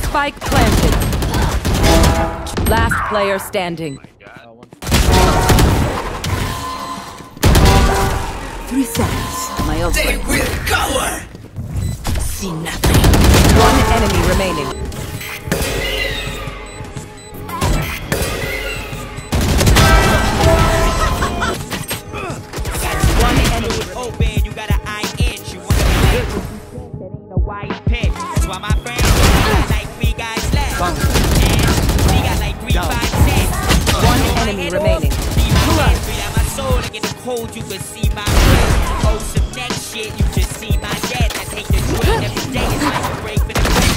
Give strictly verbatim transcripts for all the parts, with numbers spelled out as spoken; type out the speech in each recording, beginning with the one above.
Spike planted. Last player standing. Three seconds. My ult. They will cover. See nothing. One enemy remaining. One enemy open. You got an eye inch. You want to play? That ain't no white pitch. That's why my friends got like three guys left. And we got like three, five, ten. One enemy remaining. See my head, feel out my soul. Like in the cold, you can see my breath. Oh, some next shit, you just see my dad. I take the train every day. It's like a break for the break.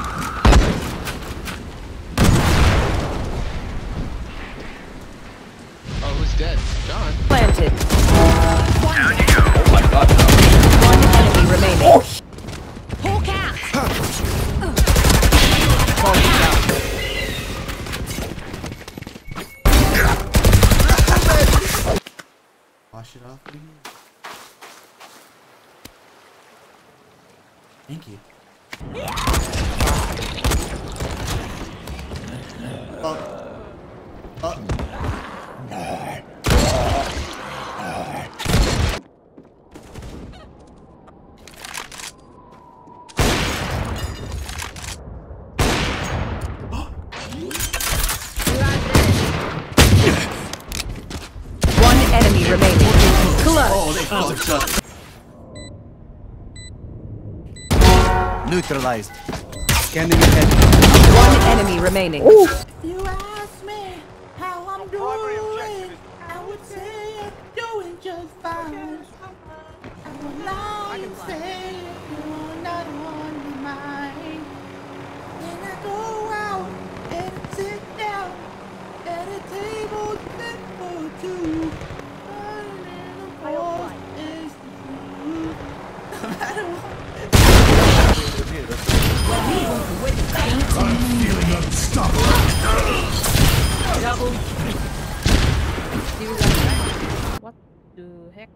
Oh, who's dead? John. Planted. Down you go. Oh my god. One enemy remaining. Oh. Hawk out. Wash it off again. Thank you. Oh. Oh. One enemy remaining. Clutch. Oh, they called it shut. Neutralized. Scanning ahead. One enemy remaining. You ask me how I'm doing, I would say I'm doing just fine. I will lie and say you're not on my mind. Then I go out and sit down at a table fit for two. Burning the force is the truth. No matter what. I'm feeling unstoppable. Double. What the heck?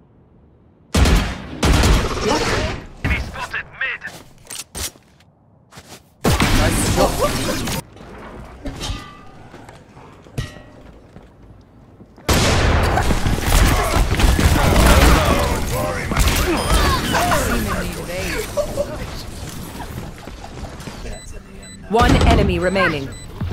Enemy spotted mid. Nice shot. One enemy remaining.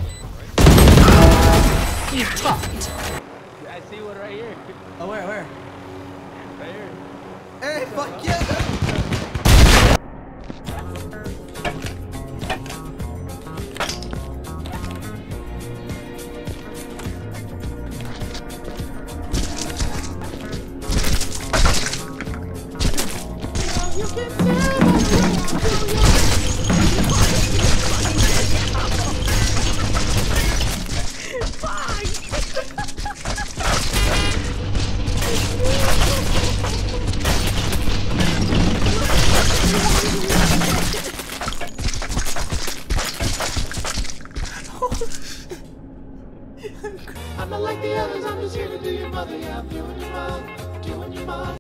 You talked. I see one right here. Oh, where, where? Right here. Hey, fuck yeah! You can tell.